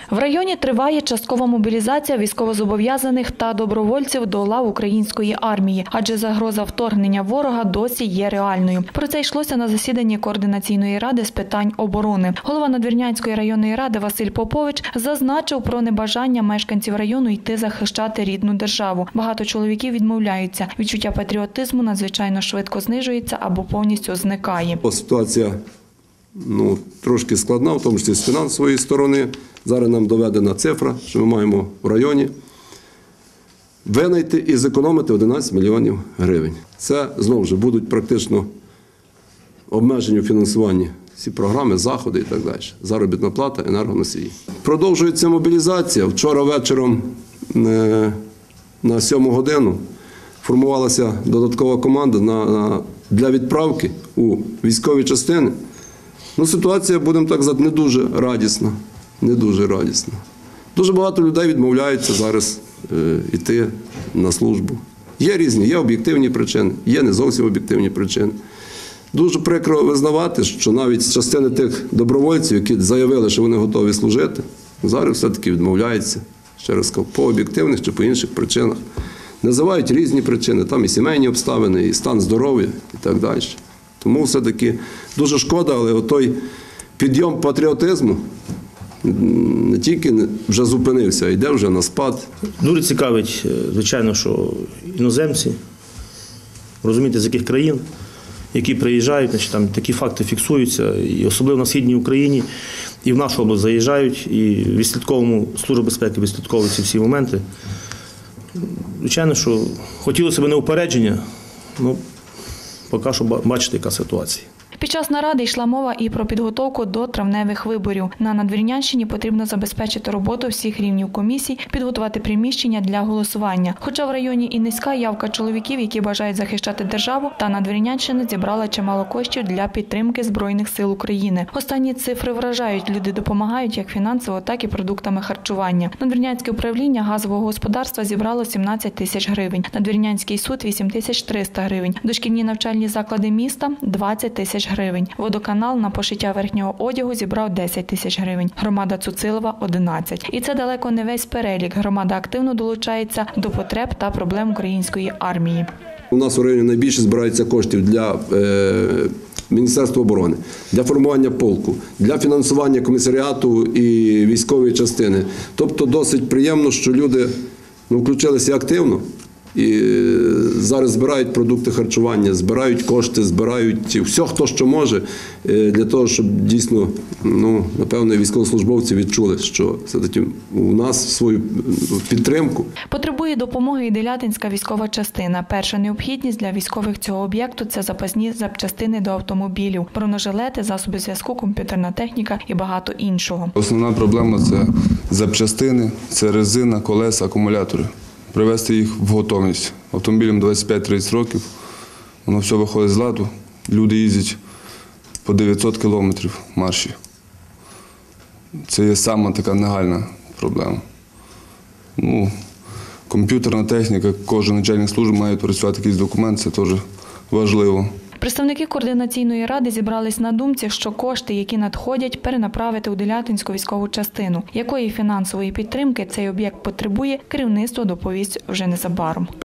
В районі триває часткова мобілізація військовозобов'язаних та добровольців до лав української армії, адже загроза вторгнення ворога досі є реальною. Про це йшлося на засіданні Координаційної ради з питань оборони. Голова Надвірнянської районної ради Василь Попович зазначив про небажання мешканців району йти захищати рідну державу. Багато чоловіків відмовляються. Відчуття патріотизму надзвичайно швидко знижується або повністю зникає. Ситуація трошки складна, в тому числі з фінансової сторони. Зараз нам доведена цифра, що ми маємо в районі винайти і зекономити 11 мільйонів гривень. Це, знову ж, будуть практично обмежені у фінансуванні всі програми, заходи і так далі. Заробітна плата, енергоносії. Продовжується мобілізація. Вчора вечором на 7 годину формувалася додаткова команда для відправки у військові частини. Ситуація, будемо так казати, не дуже радісна. Не дуже радісна. Дуже багато людей відмовляються зараз йти на службу. Є різні, є об'єктивні причини, є не зовсім об'єктивні причини. Дуже прикро визнавати, що навіть з частини тих добровольців, які заявили, що вони готові служити, зараз все-таки відмовляються, ще раз кажу, по об'єктивних чи по інших причинах. Називають різні причини, там і сімейні обставини, і стан здоров'я, і так далі. Тому все-таки дуже шкода, але той підйом патріотизму не тільки вже зупинився, а йде вже на спад. Дуже цікавить, звичайно, що іноземці, розумієте, з яких країн, які приїжджають, там такі факти фіксуються, і особливо на Східній Україні, і в нашу область заїжджають, і Служба безпеки відслідковує ці всі моменти. Звичайно, що хотілося б не упередження, але поки що бачите, яка ситуація. Під час наради йшла мова і про підготовку до травневих виборів. На Надвірнянщині потрібно забезпечити роботу всіх рівнів комісій, підготувати приміщення для голосування. Хоча в районі і низька явка чоловіків, які бажають захищати державу, та Надвірнянщина зібрала чимало коштів для підтримки Збройних сил України. Останні цифри вражають. Люди допомагають як фінансово, так і продуктами харчування. Надвірнянське управління газового господарства зібрало 17 тисяч гривень. Надвірнянський суд – 8 тисяч 300 гривень. Дошкільні навчальні заклади міста – 20 тисяч гривень. Водоканал на пошиття верхнього одягу зібрав 10 тисяч гривень. Громада Цуцилова – 11. І це далеко не весь перелік. Громада активно долучається до потреб та проблем української армії. У нас у районі найбільше збирається коштів для Міністерства оборони, для формування полку, для фінансування комісаріату і військової частини. Тобто досить приємно, що люди включилися активно. І зараз збирають продукти харчування, збирають кошти, збирають все, хто що може, для того, щоб дійсно, напевно, військовослужбовці відчули, що все-таки у нас свою підтримку. Потребує допомоги і Делятинська військова частина. Перша необхідність для військових цього об'єкту – це запасні запчастини до автомобілів, бронежилети, засоби зв'язку, комп'ютерна техніка і багато іншого. Основна проблема – це запчастини, це резина, колеса, акумулятори. Привести їх в готовність. Автомобілям 25-30 років, воно все виходить з ладу, люди їздять по 900 кілометрів марші. Це є сама така нагальна проблема. Комп'ютерна техніка, кожен начальник служби має працювати якийсь документ, це теж важливо. Представники Координаційної ради зібрались на думці, що кошти, які надходять, перенаправити у Делятинську військову частину. Якої фінансової підтримки цей об'єкт потребує, керівництво доповість вже незабаром.